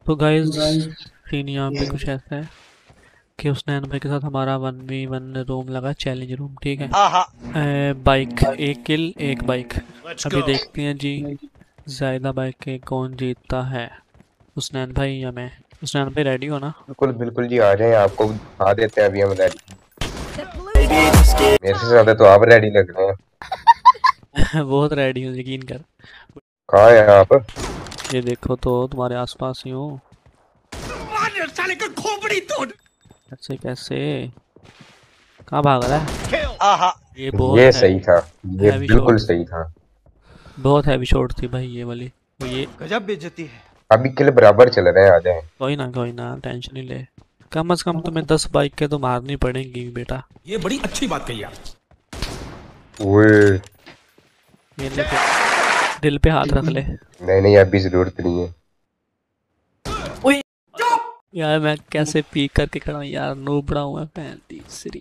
तो guys scene यहाँ पे कुछ ऐसा है कि उसने भाई के साथ हमारा 1v1 रूम लगा, चैलेंज रूम, ठीक है। बाइक, एक किल एक बाइक। अभी देखते हैं जी ज़्यादा बाइक के कौन जीतता है, हुसनैन भाई या मैं। हुसनैन भाई रेडी हो ना? बिल्कुल बिल्कुल जी, आ जाएं, आपको दिखा देते हैं अभी हम रेडी। मेरे से ज्यादा तो आप रेडी लग रहे हैं। बहुत रेडी हूँ, यकीन कर। कहाँ हैं आप? ये देखो तो तुम्हारे आसपास ही हूँ। साले का खोपड़ी तोड़। ऐसे कैसे? कहाँ भाग रहा है? ये बहुत ये है, सही था, ये हैवी बिल्कुल शॉट, सही था। बहुत हैवी शॉट थी भाई ये वाली। तो ये गजब बेइज्जती है। अभी किल बराबर चल रहे हैं, आ जाएं। कोई ना टेंशन नहीं ले। कम से कम तुम्हें 10 बाइक के तो मारनी पड़ेंगी बेटा। ये बड़ी अच्छी बात कही आप। ओए ये ले दिल पे हाथ रख ले। नहीं नहीं, अभी जरूरत नहीं है। ओए यार मैं कैसे पीक करके खड़ा हूँ यार, नूबड़ा हूँ मैं, पैंती श्री।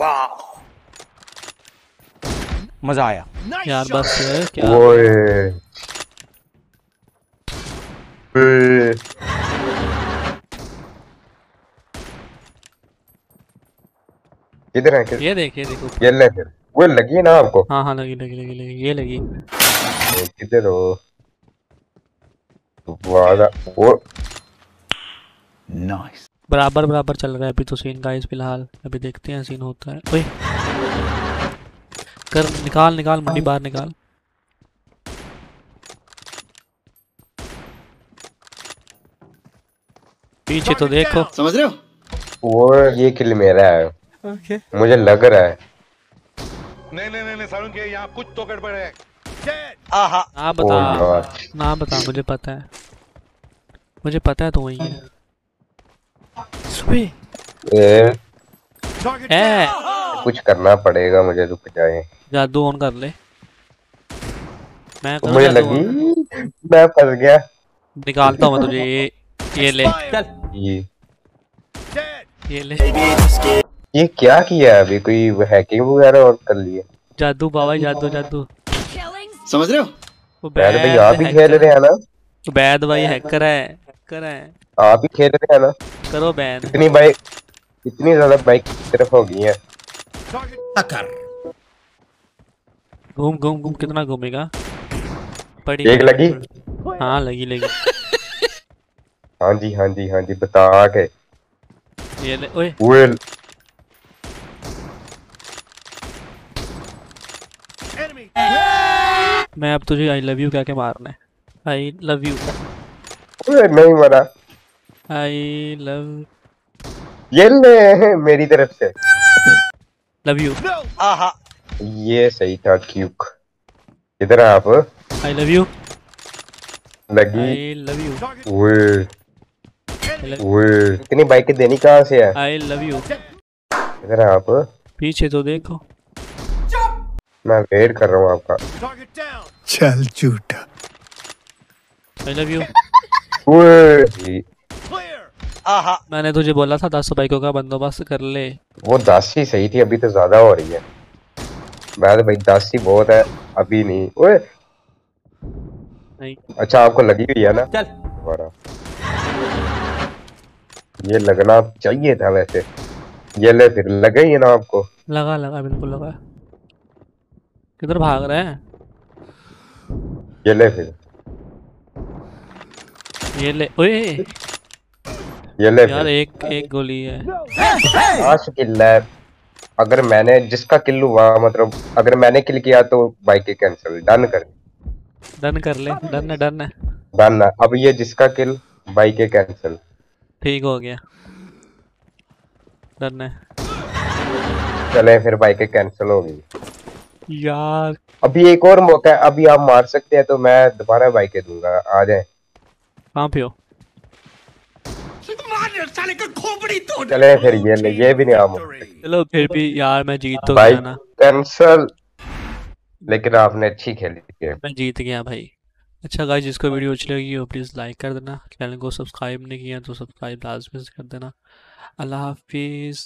मजा आया। यार बस क्या ओए ओए, किधर है ये देख ऊपर। ये ले फिर। वो लगी है ना आपको? हाँ हाँ लगी, ये लगी। किधर हो? वादा वो नाइस। बराबर बराबर चल रहा है अभी तो सीन गाइस फिलहाल। अभी देखते हैं सीन होता है। ओए कर, निकाल मंडी बाहर निकाल। पीछे तो देखो। समझ रहे हो? वो ये किल मेरा है, ओके मुझे लग रहा है। नहीं सारुण के यहाँ कुछ तो गड़बड़ है। ना ओ बता, यार, ना बता, मुझे पता है तो वही है। ओए, ए, ए कुछ करना पड़ेगा मुझे, रुक जाए। जादू ऑन कर ले। मैं करूँ मुझे जादू लगी ऑन? मैं फंस गया। निकालता हूँ मैं तुझे। ये ले चल, ये ये ले। ये क्या किया है अभी? कोई हैकिंग वगैरह और कर लिए? जादू बाबा, जादू। समझ रहे हो? वो बैद भाई बैद आप ही खेल हैकर, रहे हैं ना? बैद भाई हैकर है। आप ही खेल रहे हैं ना? करो बैन। इतनी ज्यादा बाइक की तरफ हो गई है। घूम कितना घूमेगा? पड़ी एक लगी। हाँ लगी। हाँ जी हाँ जी हाँ जी, बता के। ये ले। ओए ओए मैं अब तुझे आई लव यू कह के मारना है। आई लव यू, ओए, नहीं मरा। आई लव ये ले मेरी तरफ से। यू, ये सही था क्यूक। इधर आप। आई लव यू, लगी। आई लव यू, ओए ओए, इतनी बाइकें देनी कहाँ से है? I love you. इधर आप। पीछे तो देखो। मैं वेट कर रहा हूँ आपका। चल झूठा। I love you. ओए, मैंने तुझे बोला था 10 बाइकों का बंदोबस्त कर ले। वो 10 ही सही थी, अभी तो ज्यादा हो रही है। मैं भाई 10 ही बहुत है, अभी नहीं। ओए नहीं अच्छा, आपको लगी हुई है ना? चल। दोबारा ये लगना चाहिए था वैसे। ये ले फिर, लगे ही है ना आपको? लगा बिल्कुल लगा। किधर भाग रहा है? ये ले फिर। ये ले। ओए ये ले यार फिर। एक गोली है। 5 किल है। अगर मैंने जिसका किल हुआ, मतलब अगर मैंने किल किया तो बाइक कैंसिल। डन कर। डन कर ले, डन है। डन है। अब ये जिसका किल, बाइक कैंसिल। ठीक हो गया, डन है। चले फिर, बाइक कैंसिल हो गई। यार अभी एक और मौका है, अभी आप मार सकते हैं तो मैं दोबारा बाइक दूंगा, आ जाए। कहाँ पे हो? साले का खोपड़ी तोड़। चले फिर, ये भी नहीं आप। चलो फिर भी यार मैं जीत तो बाइक गया ना। कैंसिल। लेकिन आपने अच्छी खेली गेम। मैं जीत गया भाई। अच्छा गाइस, जिसको वीडियो अच्छी लगी हो प्लीज़ लाइक कर देना। चैनल को सब्सक्राइब नहीं किया तो सब्सक्राइब लाजमी से कर देना। अल्लाह हाफिज़।